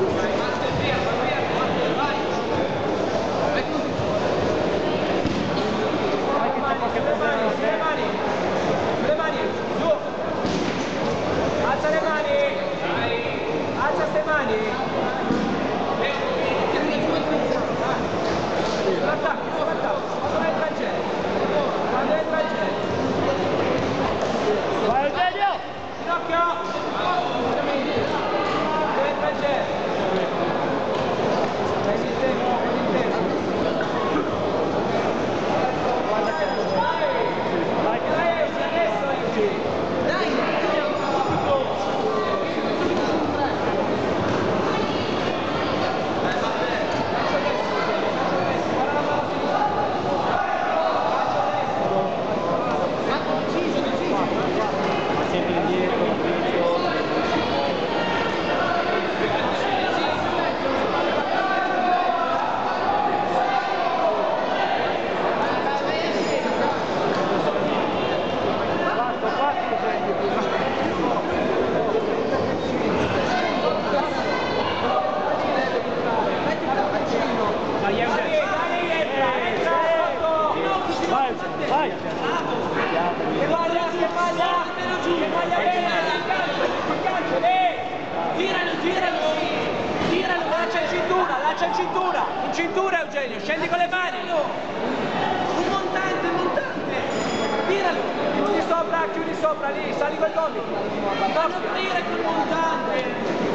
Lancia in cintura Eugenio, scendi con le mani. Un montante, tiralo. Chiudi sopra lì, sali col gomito. Non aprire col montante.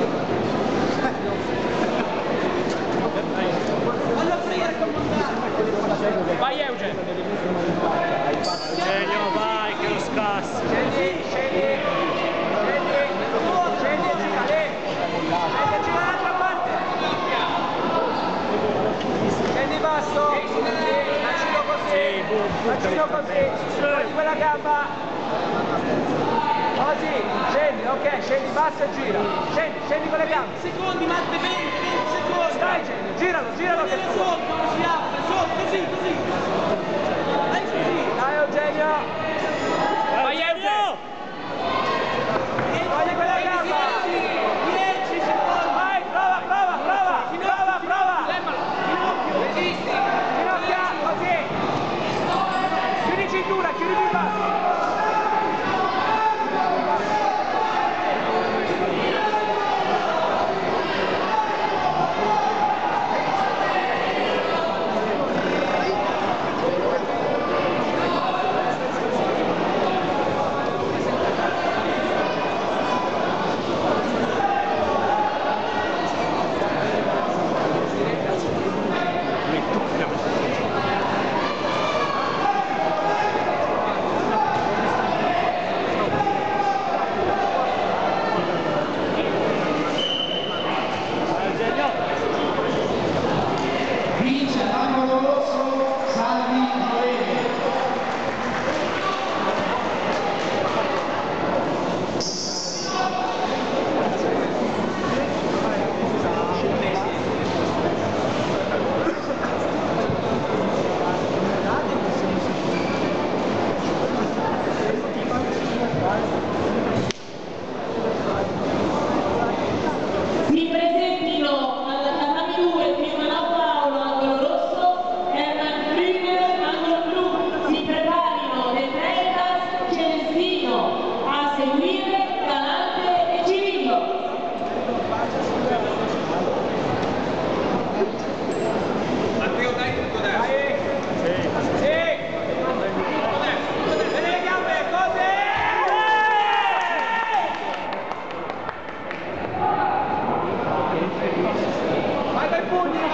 Fallo aprire col montante. Vai Eugenio. Eugenio, vai che lo scassi. Scendi e gira lì. Scendi e gira dall'altra parte. Scendi basso, bacino così, prendi quella gamba, così, scendi, ok, scendi basso e gira, scendi con le gambe. 20 secondi, Matte, 20 secondi. Dai, giralo che sotto, si apre, sotto, così. Dai così. Dai Eugenio. Vai Eugenio. Togli quella gamba. 10 secondi. Vai, prova. Ginocchia, così. Chiudi cintura, chiudi di basso. Vai dai pugni!